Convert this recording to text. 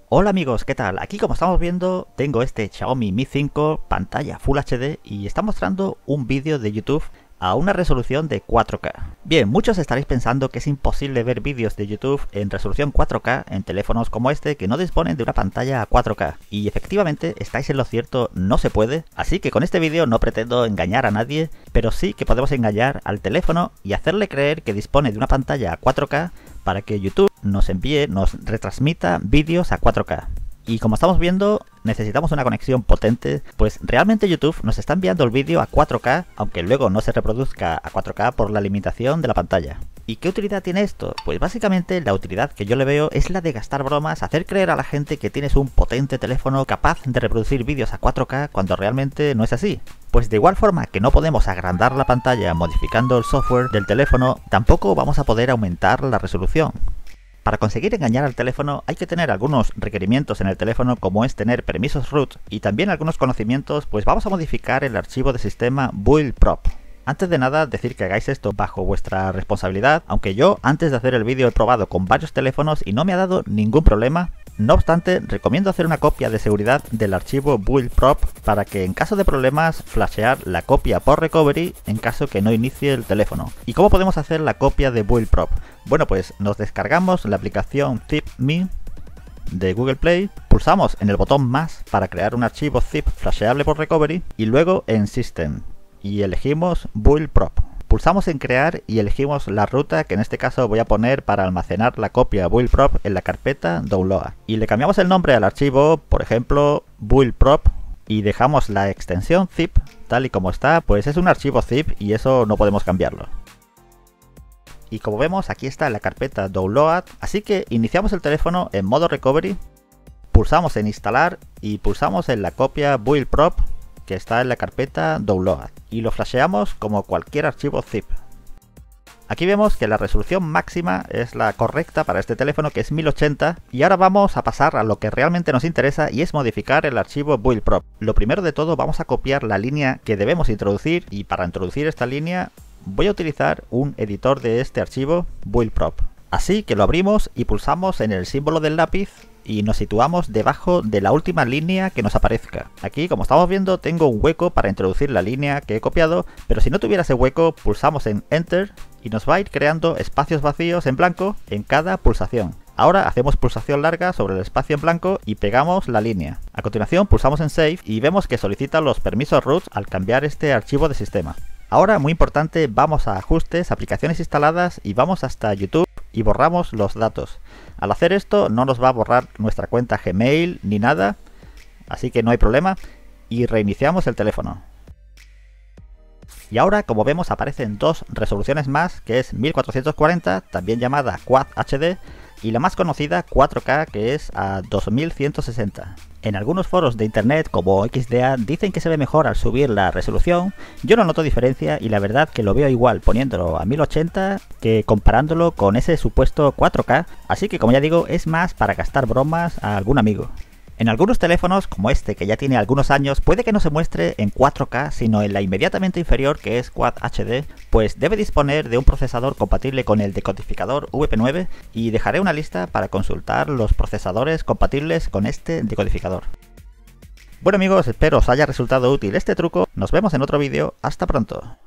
Hola amigos, ¿qué tal? Aquí como estamos viendo tengo este Xiaomi Mi 5 pantalla Full HD y está mostrando un vídeo de YouTube a una resolución de 4K. Bien, muchos estaréis pensando que es imposible ver vídeos de YouTube en resolución 4K en teléfonos como este que no disponen de una pantalla a 4K. Y efectivamente estáis en lo cierto, no se puede. Así que con este vídeo no pretendo engañar a nadie, pero sí que podemos engañar al teléfono y hacerle creer que dispone de una pantalla a 4K para que YouTube nos envíe, nos retransmita vídeos a 4K. Y como estamos viendo, necesitamos una conexión potente, pues realmente YouTube nos está enviando el vídeo a 4K, aunque luego no se reproduzca a 4K por la limitación de la pantalla. ¿Y qué utilidad tiene esto? Pues básicamente la utilidad que yo le veo es la de gastar bromas, hacer creer a la gente que tienes un potente teléfono capaz de reproducir vídeos a 4K cuando realmente no es así. Pues de igual forma que no podemos agrandar la pantalla modificando el software del teléfono, tampoco vamos a poder aumentar la resolución. Para conseguir engañar al teléfono hay que tener algunos requerimientos en el teléfono, como es tener permisos root y también algunos conocimientos, pues vamos a modificar el archivo de sistema buildprop. Antes de nada, decir que hagáis esto bajo vuestra responsabilidad, aunque yo antes de hacer el vídeo he probado con varios teléfonos y no me ha dado ningún problema. No obstante, recomiendo hacer una copia de seguridad del archivo buildprop para que en caso de problemas flashear la copia por recovery en caso que no inicie el teléfono. ¿Y cómo podemos hacer la copia de buildprop? Bueno, pues nos descargamos la aplicación zip.me de Google Play, pulsamos en el botón más para crear un archivo zip flasheable por recovery y luego en System y elegimos buildprop. Pulsamos en crear y elegimos la ruta que en este caso voy a poner para almacenar la copia buildprop en la carpeta download. Y le cambiamos el nombre al archivo, por ejemplo buildprop, y dejamos la extensión zip tal y como está, pues es un archivo zip y eso no podemos cambiarlo. Y como vemos aquí está la carpeta download, así que iniciamos el teléfono en modo recovery, pulsamos en instalar y pulsamos en la copia buildprop que está en la carpeta download y lo flasheamos como cualquier archivo zip. Aquí vemos que la resolución máxima es la correcta para este teléfono, que es 1080, y ahora vamos a pasar a lo que realmente nos interesa y es modificar el archivo buildprop. Lo primero de todo, vamos a copiar la línea que debemos introducir y para introducir esta línea voy a utilizar un editor de este archivo buildprop. Así que lo abrimos y pulsamos en el símbolo del lápiz y nos situamos debajo de la última línea que nos aparezca. Aquí, como estamos viendo, tengo un hueco para introducir la línea que he copiado, pero si no tuviera ese hueco, pulsamos en Enter y nos va a ir creando espacios vacíos en blanco en cada pulsación. Ahora hacemos pulsación larga sobre el espacio en blanco y pegamos la línea. A continuación pulsamos en Save y vemos que solicita los permisos root al cambiar este archivo de sistema. Ahora, muy importante, vamos a Ajustes, Aplicaciones instaladas y vamos hasta YouTube y borramos los datos. Al hacer esto no nos va a borrar nuestra cuenta Gmail ni nada, así que no hay problema, y reiniciamos el teléfono. Y ahora, como vemos, aparecen dos resoluciones más, que es 1440, también llamada Quad HD, y la más conocida 4K, que es a 2160. En algunos foros de internet como XDA dicen que se ve mejor al subir la resolución. Yo no noto diferencia y la verdad que lo veo igual poniéndolo a 1080 que comparándolo con ese supuesto 4K, así que como ya digo, es más para gastar bromas a algún amigo. En algunos teléfonos, como este que ya tiene algunos años, puede que no se muestre en 4K, sino en la inmediatamente inferior, que es Quad HD, pues debe disponer de un procesador compatible con el decodificador VP9 y dejaré una lista para consultar los procesadores compatibles con este decodificador. Bueno amigos, espero os haya resultado útil este truco, nos vemos en otro vídeo, hasta pronto.